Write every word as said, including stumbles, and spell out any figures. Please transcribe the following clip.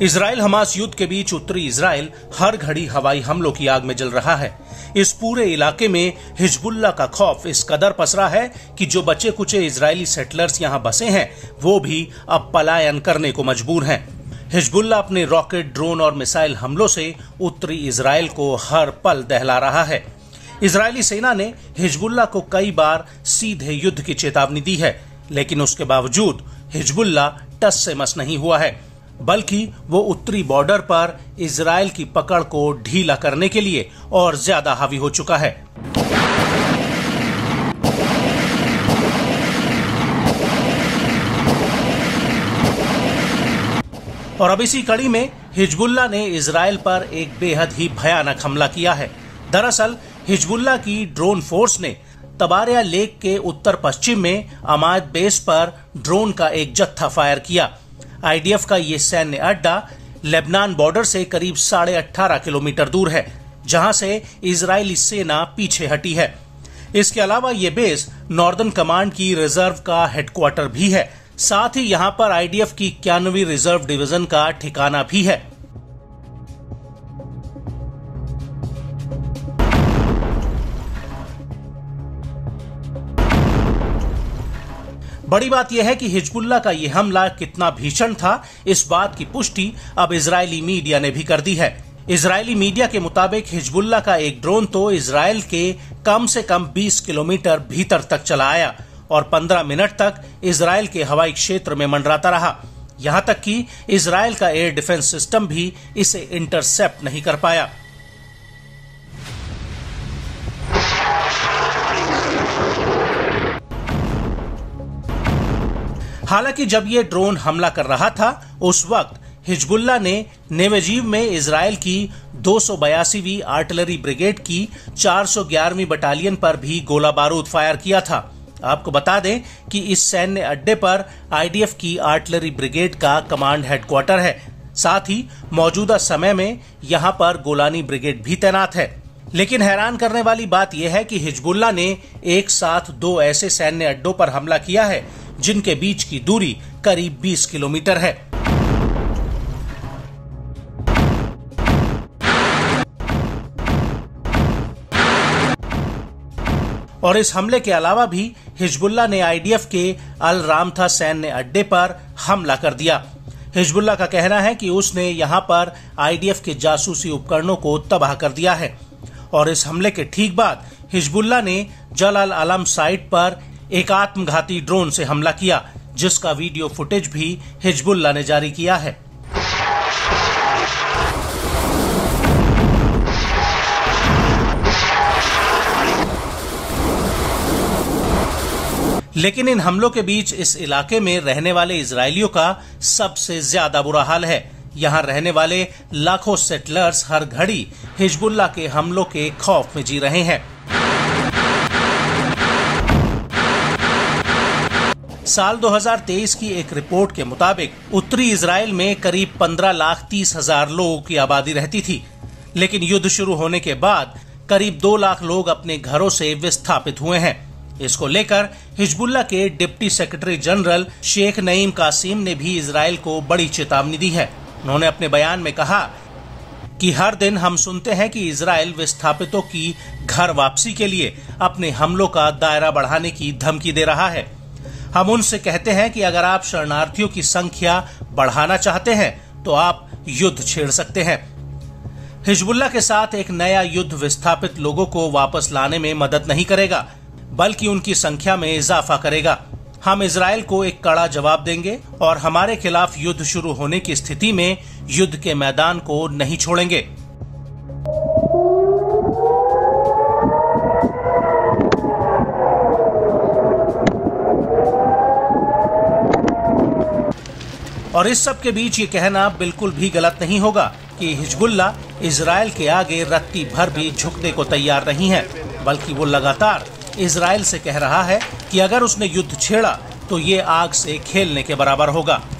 Israel Hamas युद्ध के बीच उत्तरी इजराइल हर घड़ी हवाई हमलों की आग में जल रहा है। इस पूरे इलाके में हिजबुल्लाह का खौफ इस कदर पसरा है कि जो बचे कुचे इजरायली सेटलर्स यहाँ बसे हैं वो भी अब पलायन करने को मजबूर हैं। हिजबुल्लाह अपने रॉकेट, ड्रोन और मिसाइल हमलों से उत्तरी इजराइल को हर पल दहला रहा है। इजरायली सेना ने हिजबुल्लाह को कई बार सीधे युद्ध की चेतावनी दी है, लेकिन उसके बावजूद हिजबुल्लाह टस से मस नहीं हुआ है, बल्कि वो उत्तरी बॉर्डर पर इजराइल की पकड़ को ढीला करने के लिए और ज्यादा हावी हो चुका है। और अब इसी कड़ी में हिजबुल्लाह ने इजराइल पर एक बेहद ही भयानक हमला किया है। दरअसल हिजबुल्लाह की ड्रोन फोर्स ने तबारिया लेक के उत्तर पश्चिम में अमाद बेस पर ड्रोन का एक जत्था फायर किया। आईडीएफ का ये सैन्य अड्डा लेबनान बॉर्डर से करीब साढ़े अठारह किलोमीटर दूर है, जहां से इजरायली सेना पीछे हटी है। इसके अलावा ये बेस नॉर्दर्न कमांड की रिजर्व का हेडक्वार्टर भी है। साथ ही यहां पर आईडीएफ की इक्यानवीं रिजर्व डिवीजन का ठिकाना भी है। बड़ी बात यह है कि हिजबुल्लाह का यह हमला कितना भीषण था, इस बात की पुष्टि अब इजरायली मीडिया ने भी कर दी है। इजरायली मीडिया के मुताबिक हिजबुल्लाह का एक ड्रोन तो इजराइल के कम से कम बीस किलोमीटर भीतर तक चला आया और पंद्रह मिनट तक इजराइल के हवाई क्षेत्र में मंडराता रहा। यहां तक कि इजराइल का एयर डिफेंस सिस्टम भी इसे इंटरसेप्ट नहीं कर पाया। हालांकि जब ये ड्रोन हमला कर रहा था उस वक्त हिजबुल्लाह ने नेवेजीव में इजराइल की दो सौ बयासीवीं आर्टिलरी ब्रिगेड की चार सौ ग्यारहवीं बटालियन पर भी गोला बारूद फायर किया था। आपको बता दें कि इस सैन्य अड्डे पर आईडीएफ की आर्टिलरी ब्रिगेड का कमांड हेडक्वार्टर है। साथ ही मौजूदा समय में यहां पर गोलानी ब्रिगेड भी तैनात है। लेकिन हैरान करने वाली बात यह है कि हिजबुल्लाह ने एक साथ दो ऐसे सैन्य अड्डों पर हमला किया है जिनके बीच की दूरी करीब बीस किलोमीटर है। और इस हमले के अलावा भी हिजबुल्लाह ने आईडीएफ के अल रामथा सैन्य अड्डे पर हमला कर दिया। हिजबुल्लाह का कहना है कि उसने यहां पर आईडीएफ के जासूसी उपकरणों को तबाह कर दिया है। और इस हमले के ठीक बाद हिजबुल्लाह ने जल अल अलम साइट पर एक आत्मघाती ड्रोन से हमला किया, जिसका वीडियो फुटेज भी हिजबुल्लाह ने जारी किया है। लेकिन इन हमलों के बीच इस इलाके में रहने वाले इजरायलियों का सबसे ज्यादा बुरा हाल है। यहाँ रहने वाले लाखों सेटलर्स हर घड़ी हिजबुल्लाह के हमलों के खौफ में जी रहे हैं। साल दो हज़ार तेईस की एक रिपोर्ट के मुताबिक उत्तरी इजराइल में करीब पंद्रह लाख तीस हजार लोगों की आबादी रहती थी, लेकिन युद्ध शुरू होने के बाद करीब दो लाख लोग अपने घरों से विस्थापित हुए हैं। इसको लेकर हिजबुल्लाह के deputy secretary general Sheikh Naim Qassem ने भी इजराइल को बड़ी चेतावनी दी है। उन्होंने अपने बयान में कहा कि हर दिन हम सुनते हैं कि इजराइल विस्थापितों की घर वापसी के लिए अपने हमलों का दायरा बढ़ाने की धमकी दे रहा है। हम उनसे कहते हैं कि अगर आप शरणार्थियों की संख्या बढ़ाना चाहते हैं तो आप युद्ध छेड़ सकते हैं। हिजबुल्लाह के साथ एक नया युद्ध विस्थापित लोगों को वापस लाने में मदद नहीं करेगा, बल्कि उनकी संख्या में इजाफा करेगा। हम इजराइल को एक कड़ा जवाब देंगे और हमारे खिलाफ युद्ध शुरू होने की स्थिति में युद्ध के मैदान को नहीं छोड़ेंगे। और इस सब के बीच ये कहना बिल्कुल भी गलत नहीं होगा कि हिजबुल्लाह इजराइल के आगे रत्ती भर भी झुकने को तैयार नहीं है, बल्कि वो लगातार इजराइल से कह रहा है कि अगर उसने युद्ध छेड़ा तो ये आग से खेलने के बराबर होगा।